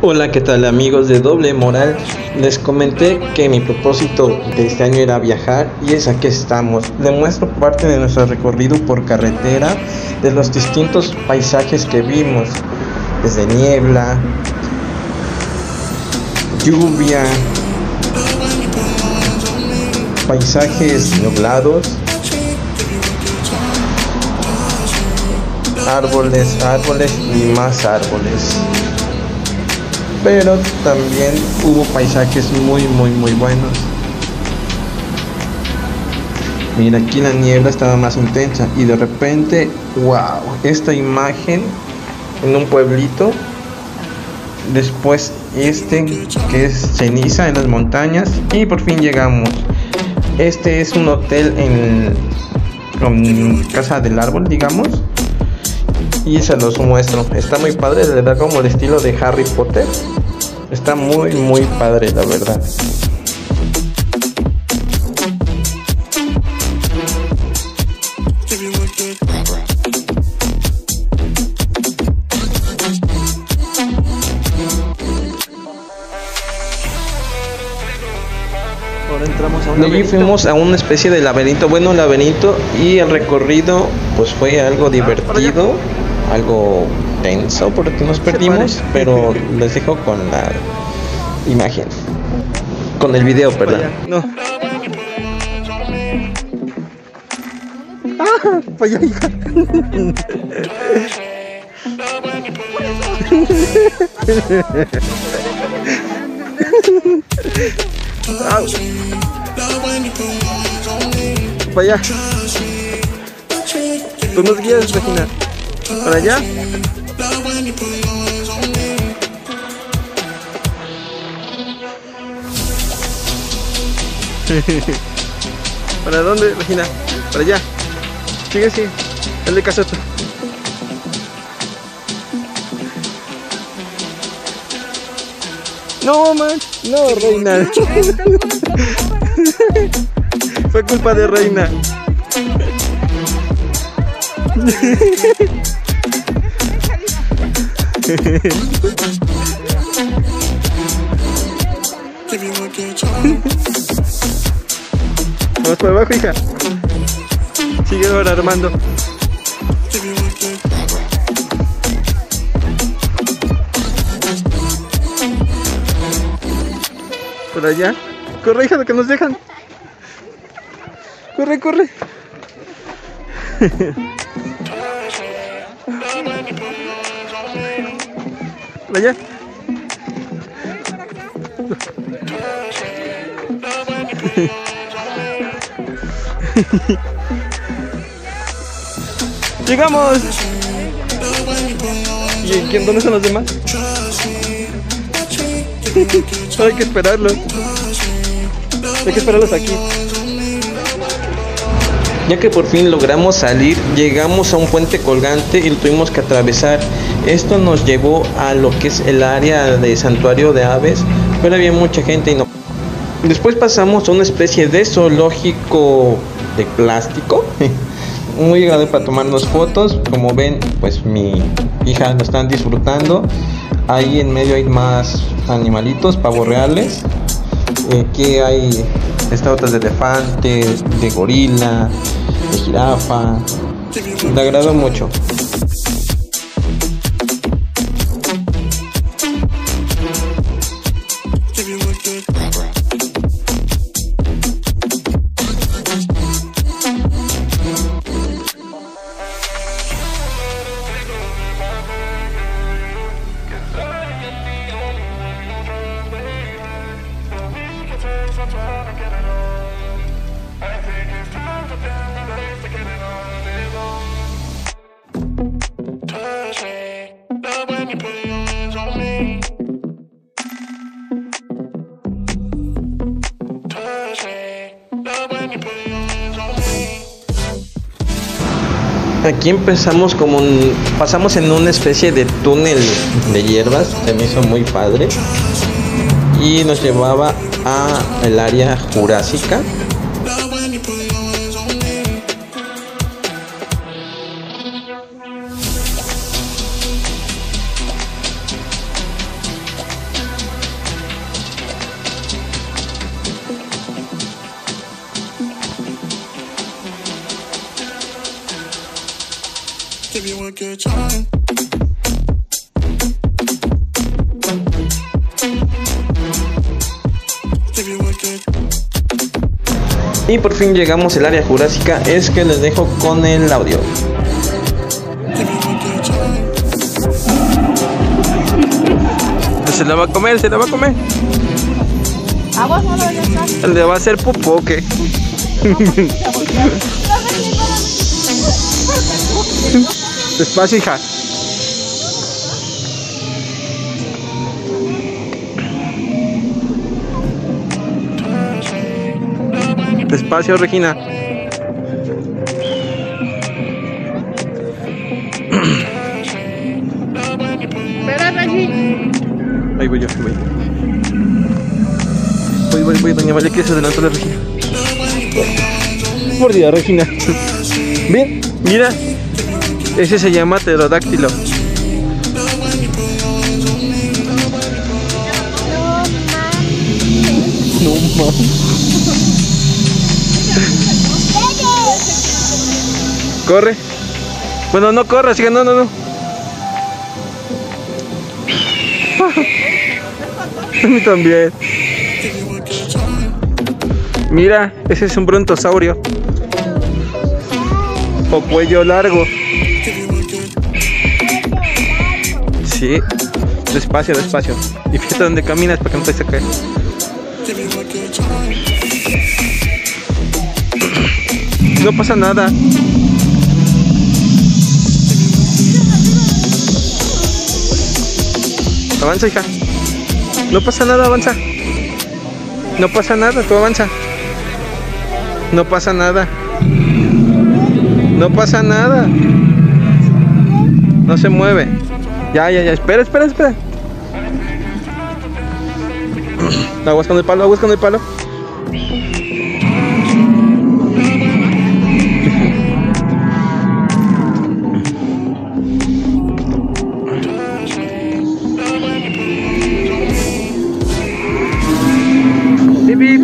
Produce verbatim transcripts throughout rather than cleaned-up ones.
Hola, ¿qué tal amigos de Doble Moral? Les comenté que mi propósito de este año era viajar y es aquí estamos. Les muestro parte de nuestro recorrido por carretera, de los distintos paisajes que vimos, desde niebla, lluvia, paisajes nublados, árboles, árboles y más árboles. Pero también hubo paisajes muy muy muy buenos. Mira, aquí la niebla estaba más intensa y de repente, wow, esta imagen en un pueblito. Después este que es ceniza en las montañas y por fin llegamos. Este es un hotel en, en Casa del Árbol, digamos. Y se los muestro, está muy padre, le da como el estilo de Harry Potter. Está muy muy padre, la verdad. Ahora entramos a un de allí fuimos a una especie de laberinto, bueno, laberinto, y el recorrido pues fue algo divertido, algo tenso porque nos perdimos, pero les dejo con la imagen, con el video, perdón. No. Ah, para allá, hija. Ah. Para allá. Tú nos guías, Regina. Para allá. ¿Para dónde, Regina? Para allá. Sigue, sí. Dale caso tú. No, man. No, Reina. Fue culpa de Reina. Vamos para abajo, hija. Sigue ahora, Armando. Por allá. Corre, hija, que nos dejan. Corre, corre. Por allá. ¡Llegamos! ¿Y quién, dónde están los demás? Hay que esperarlos. Hay que esperarlos aquí. Ya que por fin logramos salir, llegamos a un puente colgante y lo tuvimos que atravesar. Esto nos llevó a lo que es el área de santuario de aves, pero había mucha gente y no. Después pasamos a una especie de zoológico de plástico, muy agradable para tomarnos fotos. Como ven, pues mi hija lo están disfrutando. Ahí en medio hay más animalitos, pavos reales. Aquí hay estatuas de elefante, de gorila, de jirafa. Me agradó mucho. Aquí empezamos como un, pasamos en una especie de túnel de hierbas, se me hizo muy padre y nos llevaba a el área jurásica. Y por fin llegamos al área jurásica. Es que les dejo con el audio. Se la va a comer, se la va a comer. Agua solo ya está. Le va a hacer popó, ¿o qué? Despacio, hija. Despacio, Regina. Espera, Regi. Ahí voy yo, ahí voy. Voy, voy, voy, doña María, que se adelantó la Regina. Por Dios, Regina. Bien, mira. Ese se llama pterodáctilo. No mames. Corre. Bueno, no corras, siga, no, no, no. A mí también. Mira, ese es un brontosaurio. O cuello largo. Sí. Despacio, despacio. Y fíjate dónde caminas para que no te se caer. No pasa nada. Avanza, hija. No pasa nada, avanza. No pasa nada, tú avanza. No pasa nada. No pasa nada. No se mueve. Ya, ya, ya. Espera, espera, espera. Aguas con el palo, aguas con el palo. Bip, bip.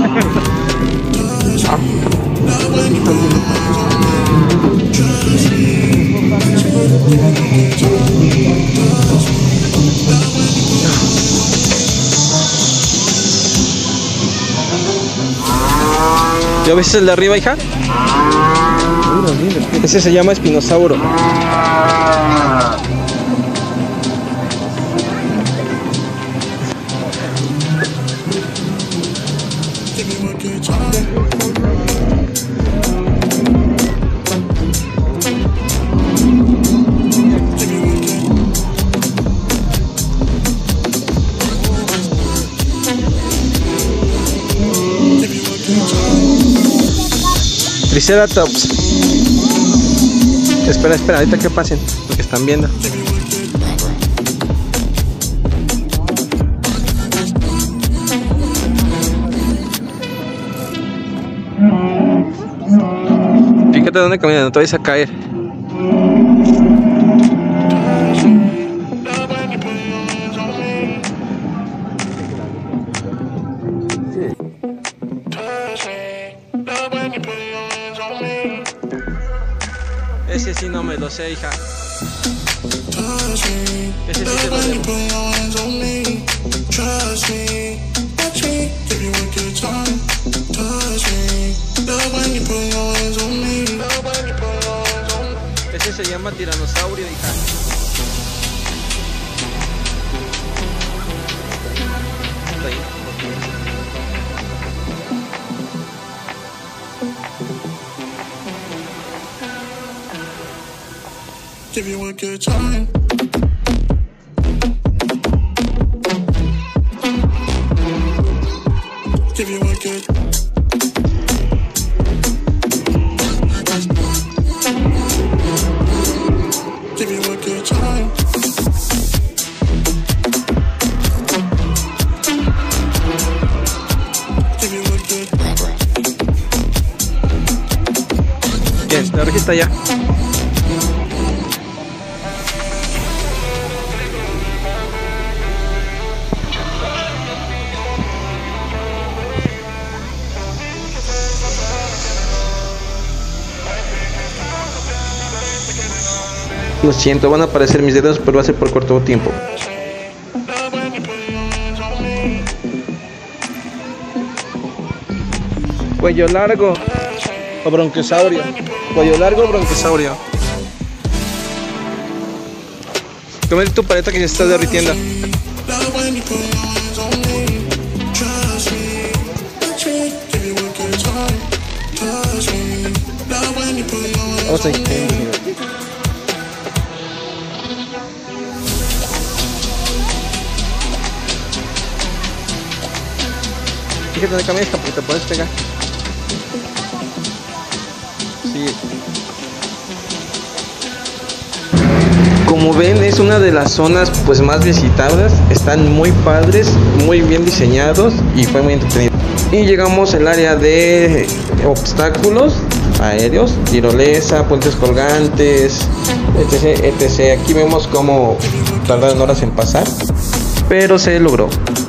Ah. ¿Ya ves el de arriba, hija? Ese se llama espinosauro. Triceratops. Espera, espera, ahorita que pasen, porque están viendo. Fíjate dónde caminan, no te vayas a caer. Ese sí no me lo sé, hija. Ese sí te lo debo. Ese se llama tiranosaurio, hija. Ahí. Give you a good time. Give you a good. Give you a good time. Give you a good. Bien, la oreja está ya. Lo siento, van a aparecer mis dedos, pero va a ser por corto tiempo. Cuello largo o bronquiosaurio. Cuello largo o bronquiosaurio. Comete tu paleta que se está derritiendo. Vamos a ir. Fíjate donde caminas porque te puedes pegar. Sí. Como ven, es una de las zonas pues más visitadas. Están muy padres, muy bien diseñados y fue muy entretenido. Y llegamos al área de obstáculos aéreos, tirolesa, puentes colgantes, etc, etcétera. Aquí vemos cómo tardaron horas en pasar, pero se logró.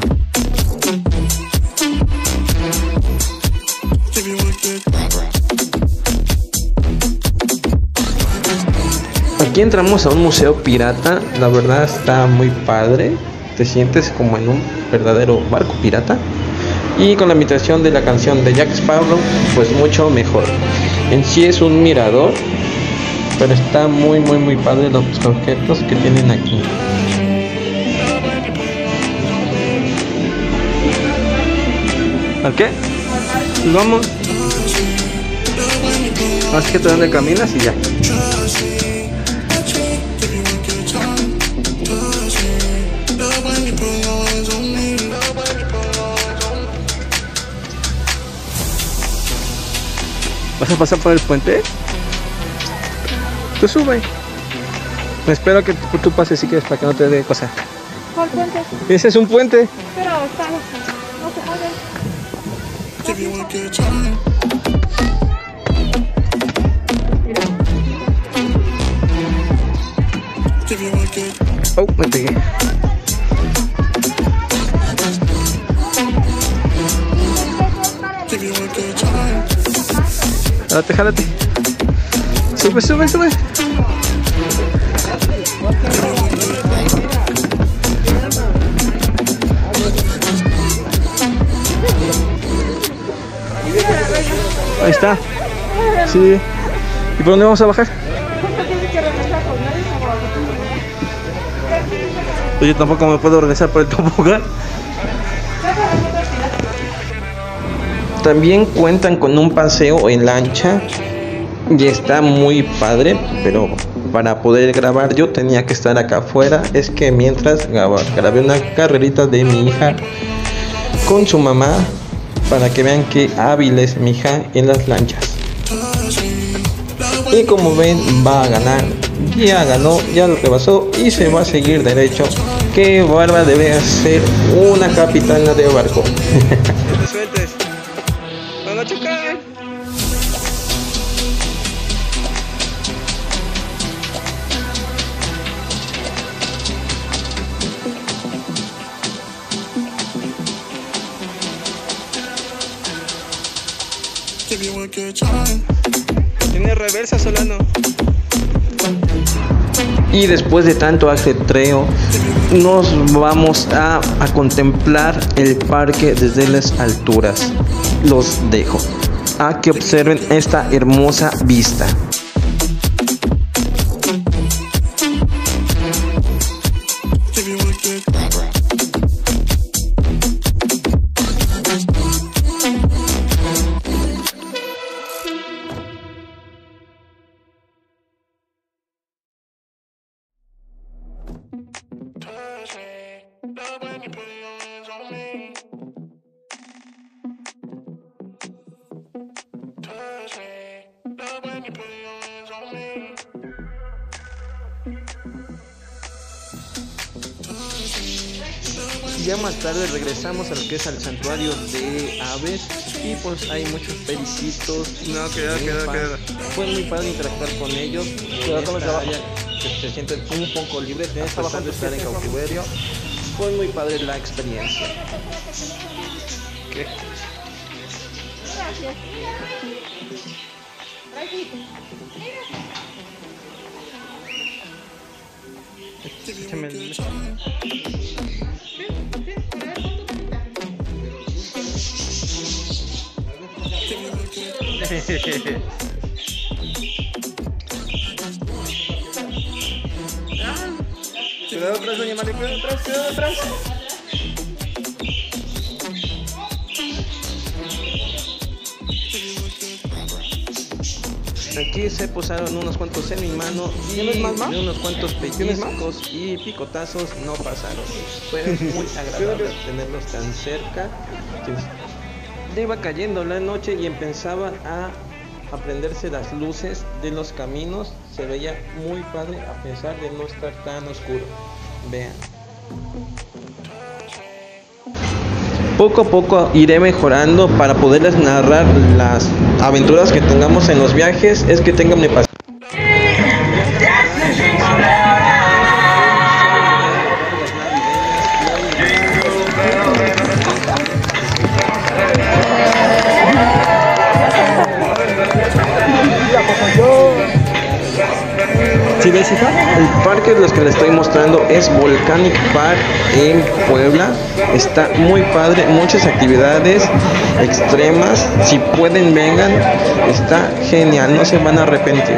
Aquí entramos a un museo pirata, la verdad está muy padre, te sientes como en un verdadero barco pirata y con la imitación de la canción de Jack Sparrow, pues mucho mejor. En sí es un mirador, pero está muy muy muy padre los objetos que tienen aquí. ¿A qué? Vamos. Más que tú donde caminas y ya. ¿Vas a pasar por el puente? Tú sube. Me espero que tú, tú pases si quieres para que no te dé cosa. ¿Cuál puente? Ese es un puente. Pero está, no se puede. Oh, me pegué. Jálate, jálate. Sube, sube, sube. Ahí está. Sí. ¿Y por dónde vamos a bajar? Pues yo tampoco me puedo regresar por el tobogán. También cuentan con un paseo en lancha y está muy padre, pero para poder grabar yo tenía que estar acá afuera. Es que mientras grababa, grabé una carrerita de mi hija con su mamá para que vean qué hábil es mi hija en las lanchas. Y como ven, va a ganar. Ya ganó, ya lo rebasó y se va a seguir derecho. Que Barba debe ser una capitana de barco. No te sueltes. ¡Van a chocar! Tiene reversa, Solano. Y después de tanto ajetreo, nos vamos a, a contemplar el parque desde las alturas. Los dejo a que observen esta hermosa vista. Ya más tarde regresamos a lo que es al santuario de aves y pues hay muchos pericitos. No, queda, queda, queda. Fue muy padre interactuar con ellos. Esta área que se sienten un poco libres a pesar de estar en cautiverio. Fue muy padre la experiencia. ¿Qué? Gracias. Échame el... Cuidado atrás, doña María, cuidado atrás, cuidado atrás. Aquí se posaron unos cuantos en mi mano y ¿Tienes más, ma? de unos cuantos ¿Tienes más? pellizcos y picotazos no pasaron. Fue muy agradable tenerlos tan cerca. Ya iba cayendo la noche y empezaban a a prenderse las luces de los caminos. Se veía muy padre a pesar de no estar tan oscuro. Vean. Poco a poco iré mejorando para poderles narrar las aventuras que tengamos en los viajes. Es que tenganme paciencia. ¿Sí ves, hija? El parque de los que les estoy mostrando es Volcanic Park en Puebla. Está muy padre, muchas actividades extremas. Si pueden, vengan. Está genial, no se van a arrepentir.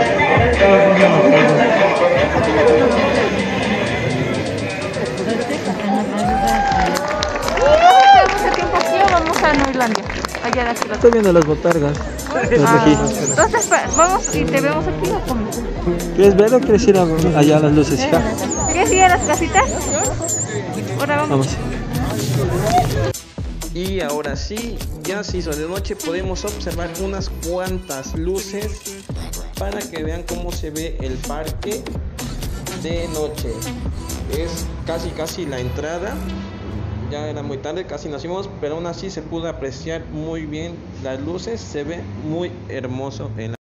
Hace tiempo aquí o vamos a Noirlandia. Allá de aquí. Estoy viendo las botargas. Los Ah, registros. entonces pa- vamos y te vemos aquí o cómo. ¿Quieres ver o quieres ir a, allá a las luces, hija? ¿Quieres ir a las casitas? Ahora vamos. Vamos. Y ahora sí, ya se hizo de noche, podemos observar unas cuantas luces para que vean cómo se ve el parque de noche. Es casi casi la entrada. Ya era muy tarde, casi nos fuimos, pero aún así se pudo apreciar muy bien las luces. Se ve muy hermoso en la